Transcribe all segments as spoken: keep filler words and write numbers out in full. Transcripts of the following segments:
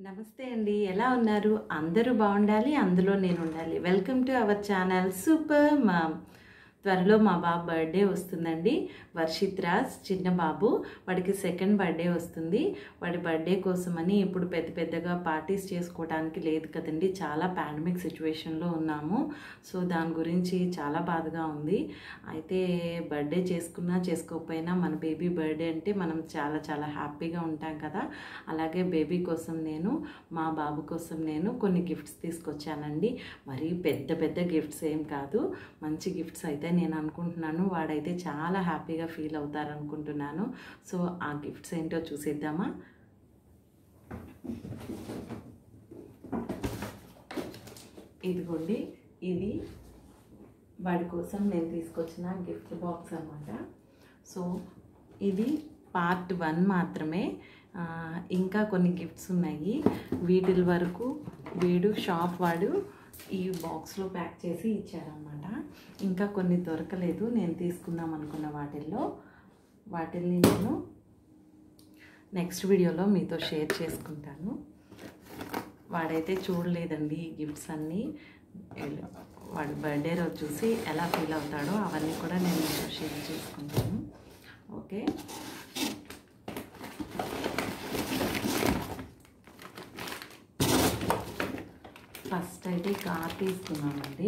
నమస్తే అండి, ఎలా ఉన్నారు? అందరూ బాగుండాలి, అందులో నేను ఉండాలి. Welcome to our channel super mom. త్వరలో మా బాబు బర్త్డే వస్తుందండి. వర్షిత్ రాజ్ చిన్న బాబు, వాడికి సెకండ్ బర్త్డే వస్తుంది. వాడి బర్త్డే కోసమని ఇప్పుడు పెద్ద పెద్దగా పార్టీస్ చేసుకోవడానికి లేదు కదండి, చాలా పాండమిక్ సిచ్యువేషన్లో ఉన్నాము. సో దాని గురించి చాలా బాధగా ఉంది. అయితే బర్త్డే చేసుకున్నా చేసుకోకపోయినా మన బేబీ బర్త్డే అంటే మనం చాలా చాలా హ్యాపీగా ఉంటాం కదా. అలాగే బేబీ కోసం నేను, మా బాబు కోసం నేను కొన్ని గిఫ్ట్స్ తీసుకొచ్చానండి. మరి పెద్ద పెద్ద గిఫ్ట్స్ ఏం కాదు, మంచి గిఫ్ట్స్ అయితే నేను అనుకుంటున్నాను. వాడైతే చాలా హ్యాపీగా ఫీల్ అవుతారనుకుంటున్నాను. సో ఆ గిఫ్ట్స్ ఏంటో చూసేద్దామా? ఇదిగోండి, ఇది వాడి కోసం నేను తీసుకొచ్చిన గిఫ్ట్ బాక్స్ అన్నమాట. సో ఇది పార్ట్ వన్ మాత్రమే, ఇంకా కొన్ని గిఫ్ట్స్ ఉన్నాయి. వీటి వరకు వీడు షాప్ వాడు ఈ బాక్స్లో ప్యాక్ చేసి ఇచ్చారనమాట. ఇంకా కొన్ని దొరకలేదు నేను తీసుకుందాం అనుకున్న వాటిల్లో. వాటిని నేను నెక్స్ట్ వీడియోలో మీతో షేర్ చేసుకుంటాను. వాడైతే చూడలేదండి ఈ గిఫ్ట్స్ అన్నీ. వాడి బర్త్డే రోజు చూసి ఎలా ఫీల్ అవుతాడో అవన్నీ కూడా నేను మీతో షేర్ చేసుకుంటాను. ఓకే, ఫస్ట్ అయితే కార్ తీసుకున్నామండి.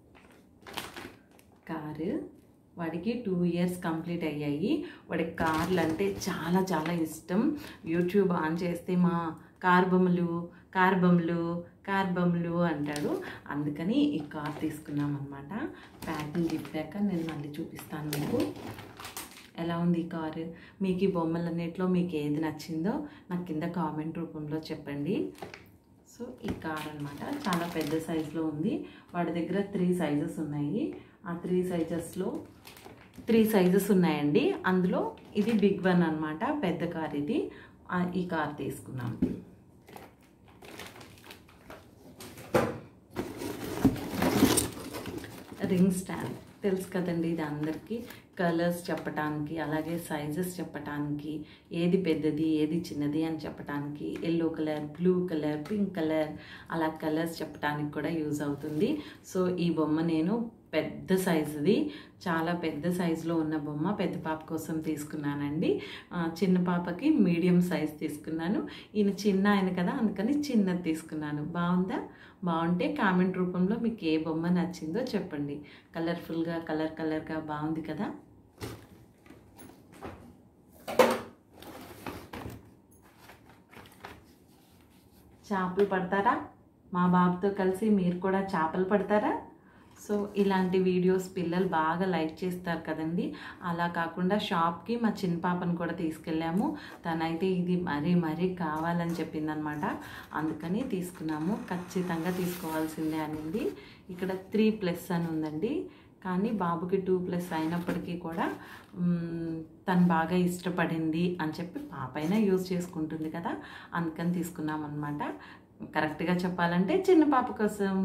కారు వాడికి టూ ఇయర్స్ కంప్లీట్ అయ్యాయి. వాడికి కార్లు అంటే చాలా చాలా ఇష్టం. యూట్యూబ్ ఆన్ చేస్తే మా కార్ బొమ్మలు కార్ బొమ్మలు కార్ బొమ్మలు అంటాడు. అందుకని ఈ కార్ తీసుకున్నాం అనమాట. ప్యాకింగ్ ఇప్పాక నేను మళ్ళీ చూపిస్తాను మీకు ఎలా ఉంది ఈ కారు. మీకు ఈ బొమ్మలన్నిటిలో మీకు ఏది నచ్చిందో నాకు కింద కామెంట్ రూపంలో చెప్పండి. సో ఈ కార్ అనమాట చాలా పెద్ద సైజులో ఉంది. వాడి దగ్గర త్రీ సైజెస్ ఉన్నాయి. ఆ త్రీ సైజెస్లో త్రీ సైజెస్ ఉన్నాయండి. అందులో ఇది బిగ్ వన్ అనమాట, పెద్ద కార్ ఇది. ఈ కార్ తీసుకున్నాం. రింగ్ స్టాండ్ తెలుసు కదండి, ఇది అందరికీ కలర్స్ చెప్పటానికి, అలాగే సైజెస్ చెప్పటానికి, ఏది పెద్దది ఏది చిన్నది అని చెప్పటానికి, yellow colour, blue colour, pink colour, అలా కలర్స్ చెప్పటానికి కూడా యూజ్ అవుతుంది. సో ఈ బొమ్మ నేను పెద్ద సైజుది, చాలా పెద్ద సైజులో ఉన్న బొమ్మ పెద్ద పాప కోసం తీసుకున్నానండి. చిన్న పాపకి మీడియం సైజ్ తీసుకున్నాను. ఈయన చిన్న ఆయన కదా, అందుకని చిన్నది తీసుకున్నాను. బాగుందా? బాగుంటే కామెంట్ రూపంలో మీకు ఏ బొమ్మ నచ్చిందో చెప్పండి. కలర్ఫుల్గా కలర్ కలర్గా బాగుంది కదా. చేపలు పడతారా? మా బాబుతో కలిసి మీరు కూడా చేపలు పడతారా? సో ఇలాంటి వీడియోస్ పిల్లలు బాగా లైక్ చేస్తారు కదండి. అలా కాకుండా షాప్కి మా చిన్న పాపను కూడా తీసుకెళ్ళాము. తనైతే ఇది మరీ మరీ కావాలని చెప్పిందనమాట. అందుకని తీసుకున్నాము. ఖచ్చితంగా తీసుకోవాల్సిందే అనింది. ఇక్కడ త్రీ ప్లస్ అని ఉందండి, కానీ బాబుకి టూ ప్లస్ అయినప్పటికీ కూడా తను బాగా ఇష్టపడింది అని చెప్పి పాప అయినా యూజ్ చేసుకుంటుంది కదా, అందుకని తీసుకున్నాం అనమాట. కరెక్ట్గా చెప్పాలంటే చిన్న పాప కోసం.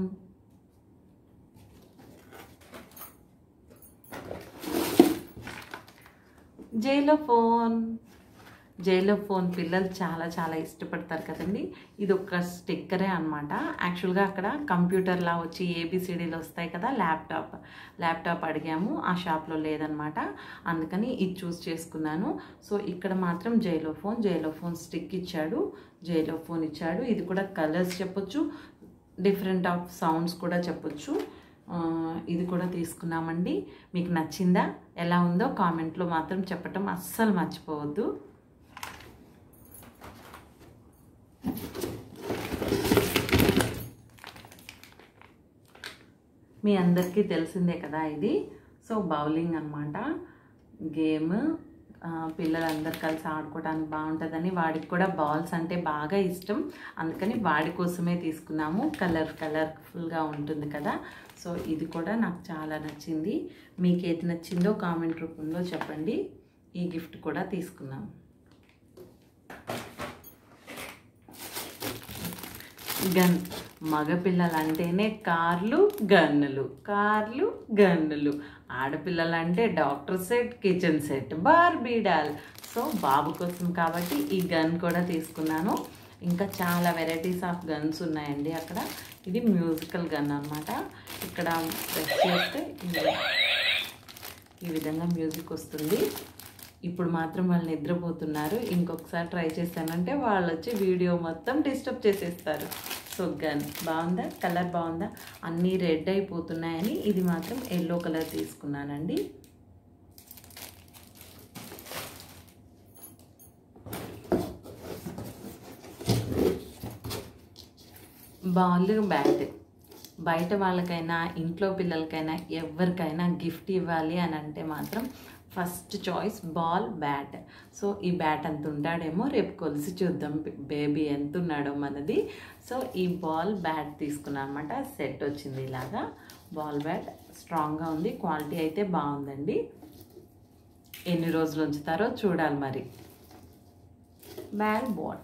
జైలో ఫోన్ జైలో ఫోన్ పిల్లలు చాలా చాలా ఇష్టపడతారు కదండి. ఇది ఒక స్టిక్కరే అనమాట. యాక్చువల్గా అక్కడ కంప్యూటర్లా వచ్చి ఏబిసిడీలు వస్తాయి కదా, ల్యాప్టాప్ ల్యాప్టాప్ అడిగాము, ఆ షాప్లో లేదనమాట. అందుకని ఇది చూస్ చేసుకున్నాను. సో ఇక్కడ మాత్రం xylophone xylophone stick ఇచ్చాడు, జైలో ఫోన్ ఇచ్చాడు. ఇది కూడా కలర్స్ చెప్పొచ్చు, డిఫరెంట్ ఆఫ్ సౌండ్స్ కూడా చెప్పొచ్చు. ఇది కూడా తీసుకున్నామండి. మీకు నచ్చిందా, ఎలా ఉందో కామెంట్లో మాత్రం చెప్పటం అస్సలు మర్చిపోవద్దు. మీ అందరికీ తెలిసిందే కదా ఇది. సో బౌలింగ్ అన్నమాట, గేమ్. పిల్లలందరూ కలిసి ఆడుకోవడానికి బాగుంటుందని, వాడికి కూడా బాల్స్ అంటే బాగా ఇష్టం. అందుకని వాడి కోసమే తీసుకున్నాము. కలర్ కలర్ఫుల్గా ఉంటుంది కదా. సో ఇది కూడా నాకు చాలా నచ్చింది. మీకు ఏది నచ్చిందో కామెంట్ రూపంలో చెప్పండి. ఈ గిఫ్ట్ కూడా తీసుకున్నాము. గన్, మగపిల్లలంటేనే కార్లు గన్నులు, కార్లు గన్నులు. ఆడపిల్లలంటే doctor set, kitchen set, Barbie doll. So బాబు కోసం కాబట్టి ఈ గన్ కూడా తీసుకున్నాను. ఇంకా చాలా వెరైటీస్ ఆఫ్ గన్స్ ఉన్నాయండి అక్కడ. ఇది మ్యూజికల్ గన్ అనమాట. ఇక్కడ ప్రెస్ చేస్తే ఈ విధంగా మ్యూజిక్ వస్తుంది. ఇప్పుడు మాత్రం వాళ్ళు నిద్రపోతున్నారు. ఇంకొకసారి ట్రై చేశానంటే వాళ్ళు వచ్చి వీడియో మొత్తం డిస్టర్బ్ చేసేస్తారు. సో గన్ బాగుందా, కలర్ బాగుందా? అన్నీ రెడ్ అయిపోతున్నాయని ఇది మాత్రం ఎల్లో కలర్ తీసుకున్నానండి. బాల్ బ్యాట్ బయట వాళ్ళకైనా ఇంట్లో పిల్లలకైనా ఎవరికైనా గిఫ్ట్ ఇవ్వాలి అని అంటే మాత్రం first choice ball bat. So ఈ బ్యాట్ అంత ఉంటాడేమో, రేపు కొలిసి చూద్దాం బేబీ ఎంత ఉన్నాడో మనది. సో ఈ బాల్ బ్యాట్ తీసుకున్నాను అనమాట. సెట్ వచ్చింది ఇలాగా. బాల్ బ్యాట్ స్ట్రాంగ్గా ఉంది, క్వాలిటీ అయితే బాగుందండి. ఎన్ని రోజులు ఉంచుతారో చూడాలి మరి. బాల్ బాట్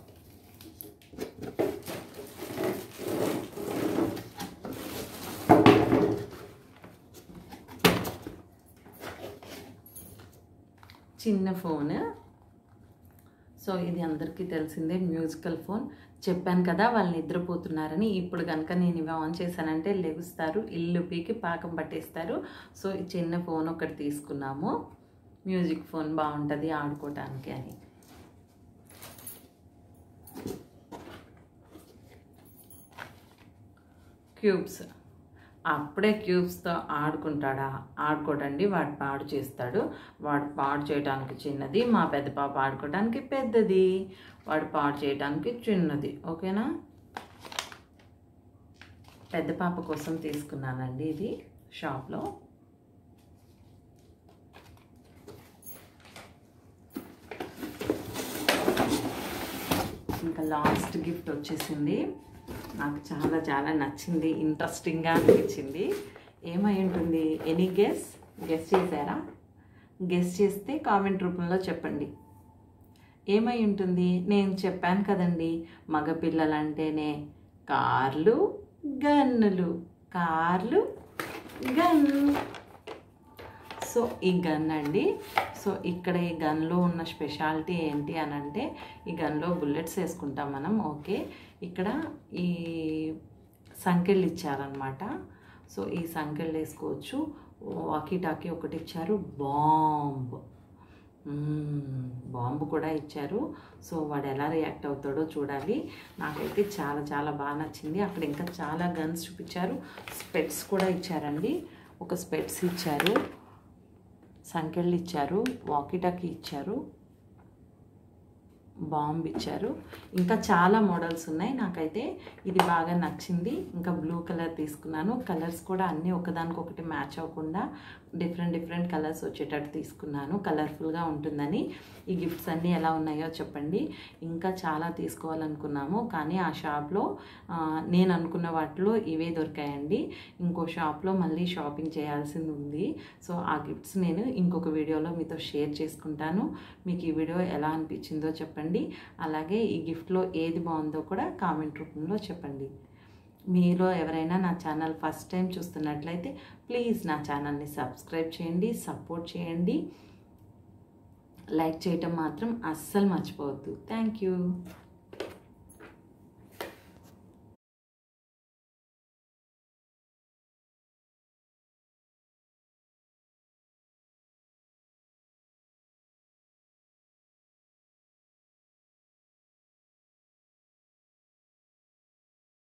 చిన్న ఫోన్. సో ఇది అందరికీ తెలిసిందే, మ్యూజికల్ ఫోన్. చెప్పాను కదా వాళ్ళు నిద్రపోతున్నారని. ఇప్పుడు కనుక నేను ఇవి ఆన్ చేశానంటే లెగుస్తారు, ఇల్లు పీకి పాకం పట్టేస్తారు. సో ఈ చిన్న ఫోన్ ఒకటి తీసుకున్నాము. మ్యూజిక్ ఫోన్ బాగుంటుంది ఆడుకోవటానికి అని. క్యూబ్స్. అప్పుడే క్యూబ్స్తో ఆడుకుంటాడా? ఆడుకోడండి, వాడు పాడు చేస్తాడు. వాడు పాడు చేయడానికి చిన్నది, మా పెద్ద పాప ఆడుకోవడానికి పెద్దది. వాడు పాడు చేయడానికి చిన్నది. ఓకేనా? పెద్ద పాప కోసం తీసుకున్నానండి ఇది షాప్లో. ఇంకా లాస్ట్ గిఫ్ట్ వచ్చేసింది. నాకు చాలా చాలా నచ్చింది, ఇంట్రెస్టింగ్గా అనిపించింది. ఏమై ఉంటుంది? Any guess? గెస్ చేశారా? గెస్ చేస్తే కామెంట్ రూపంలో చెప్పండి. ఏమై ఉంటుంది? నేను చెప్పాను కదండి, మగపిల్లలంటేనే కార్లు గన్నులు, కార్లు గన్. సో ఈ గన్ అండి. సో ఇక్కడ ఈ గన్లో ఉన్న స్పెషాలిటీ ఏంటి అని అంటే, ఈ గన్లో బుల్లెట్స్ వేసుకుంటాం మనం. ఓకే, ఇక్కడ ఈ సంకెళ్ళు ఇచ్చారనమాట. సో ఈ సంకెళ్ళు వేసుకోవచ్చు. వాకీ టాకీ ఒకటి ఇచ్చారు. బాంబ్ బాంబు కూడా ఇచ్చారు. సో వాడు ఎలా రియాక్ట్ అవుతాడో చూడాలి. నాకైతే చాలా చాలా బాగా నచ్చింది. అక్కడ ఇంకా చాలా గన్స్ చూపించారు. స్పెట్స్ కూడా ఇచ్చారండి. ఒక స్పెట్స్ ఇచ్చారు, సంకెళ్ళు ఇచ్చారు, వాకీ టాకీ ఇచ్చారు, బాంబ్ ఇచ్చారు. ఇంకా చాలా మోడల్స్ ఉన్నాయి. నాకైతే ఇది బాగా నచ్చింది. ఇంకా బ్లూ కలర్ తీసుకున్నాను. కలర్స్ కూడా అన్నీ ఒకదానికొకటి మ్యాచ్ అవ్వకుండా డిఫరెంట్ డిఫరెంట్ కలర్స్ వచ్చేటట్టు తీసుకున్నాను, కలర్ఫుల్గా ఉంటుందని. ఈ గిఫ్ట్స్ అన్నీ ఎలా ఉన్నాయో చెప్పండి. ఇంకా చాలా తీసుకోవాలనుకున్నాము, కానీ ఆ షాప్లో నేను అనుకున్న వాటిలో ఇవే దొరికాయండి. ఇంకో షాప్లో మళ్ళీ షాపింగ్ చేయాల్సింది ఉంది. సో ఆ గిఫ్ట్స్ నేను ఇంకొక వీడియోలో మీతో షేర్ చేసుకుంటాను. మీకు ఈ వీడియో ఎలా అనిపించిందో చెప్పండి. అలాగే ఈ గిఫ్ట్లో ఏది బాగుందో కూడా కామెంట్ రూపంలో చెప్పండి. మీలో ఎవరైనా నా ఛానల్ ఫస్ట్ టైం చూస్తున్నట్లయితే ప్లీజ్ నా ఛానల్ని సబ్స్క్రైబ్ చేయండి, సపోర్ట్ చేయండి. లైక్ చేయటం మాత్రం అస్సలు మర్చిపోవద్దు. Thank you.